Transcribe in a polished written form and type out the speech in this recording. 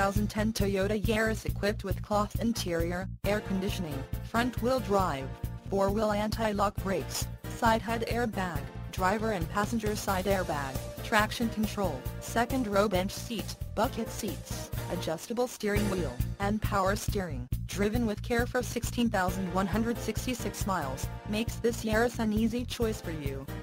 2010 Toyota Yaris equipped with cloth interior, air conditioning, front-wheel drive, 4-wheel anti-lock brakes, side head airbag, driver and passenger side airbag, traction control, second row bench seat, bucket seats, adjustable steering wheel, and power steering, driven with care for 16,166 miles, makes this Yaris an easy choice for you.